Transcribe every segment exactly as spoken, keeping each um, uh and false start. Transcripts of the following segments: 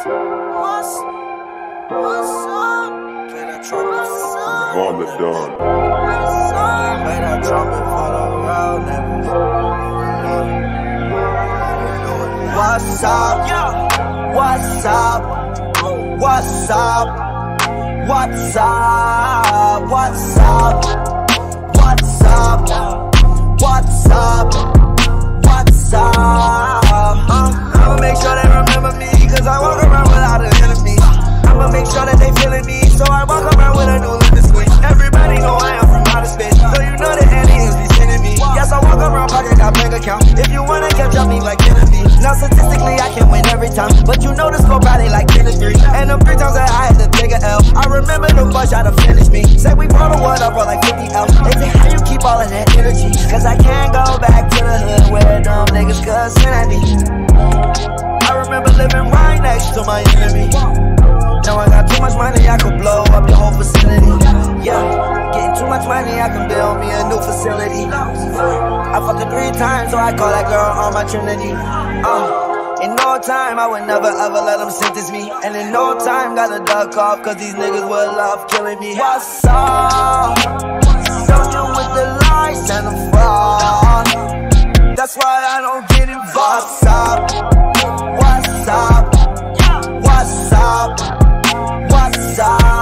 What's, what's up? Play that trumpet. What's up? On the dawn. What's up? Play that trumpet for the road niggas. What's up? What's up? What's up? What's up? What's up? What's up? What's up? What's up? I'ma make sure they remember me, cause I walk around without an enemy. I'ma make sure that they feeling me, so I walk around with a new limit switch. Everybody know I am from outer space, so you know the aliens be sending me. Yes, I walk around pocket got bank account. If you wanna catch up me like enemy. Now statistically I can win every time, but you know the score probably like ten to three. And the three times that I had to take a L, I remember the bus try to finish me. Say we brought a what up for like fifty L. They say how you keep all of that energy, cause I can't go back to the hood where dumb niggas cussing at me. I remember living right next to my enemy. Now I got too much money, I could blow up your whole vicinity. Yeah, getting too much money, I can build me a new facility. I fucked her three times, so I call that girl on my trinity. Uh, in no time, I would never ever let them sentence me. And in no time, gotta duck off, cause these niggas will love killing me. What's up? Soldier with the lies and the fraud. That's why I don't get involved. What's up? What's up? What's up? What's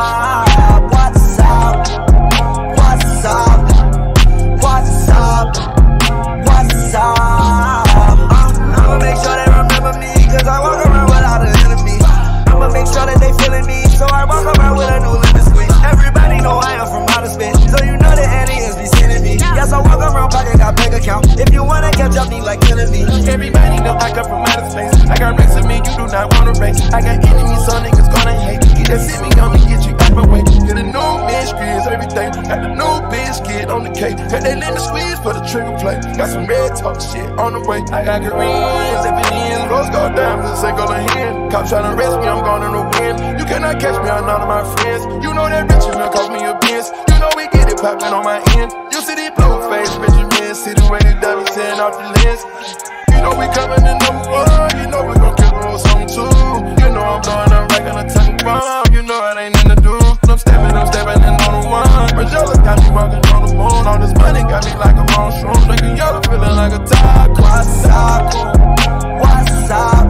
up? What's up? What's up? What's up? What's up? I'ma make sure they remember me, cause I walk around without an enemy. I'ma make sure that they feeling me, so I walk around with a new limit switch. Everybody know I am from outer space, so you know the aliens be sending me. Yes, I walk around pocket got bank account. If you wanna catch up me like enemy. Everybody know I come from outer space. I got racks of me, you do not wanna race. I got enemies, so niggas gonna hate. Get that see me on me, get you out my way. Get a new mistress, everything. Got the new biscuit on the cake. Had that lemon squeeze for the trigger play. Got some red talk shit on the way. I got Koreans, if it ends, rose gold diamonds, and say go to hand. Cops tryna arrest me, I'm going in the wind. You cannot catch me, I'm none of my friends. You know that rich man cost me a Benz. You know we get it poppin' on my end. You see these blue face Benjamin, see the way the W ten off the lens. You know we coming in number one, you know we gon' kill the whole song too. You know I'm blowing up right on the tongue bomb. You know it ain't nothing to do. I'm stepping, I'm stepping in on the one. Margiela got me walking on the moon. All this money got me like a on shroom. Looking yellow, feeling like a taco. What's up? What's up?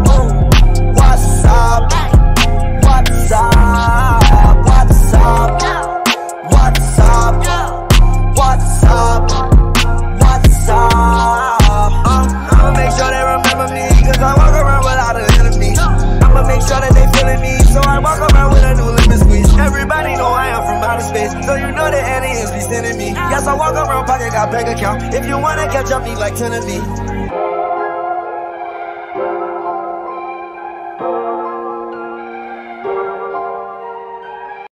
What's up? What's up? What's up? What's up? What's up? What's up? I'ma make sure they remember me, cause I walk around without an enemy. I'ma make sure that they feeling me, so I walk around with a new limit squeeze. Everybody know I am from outer space, so you know the aliens be sending me. Yes, I walk around pocket got bank account. If you wanna catch up me like ten of me.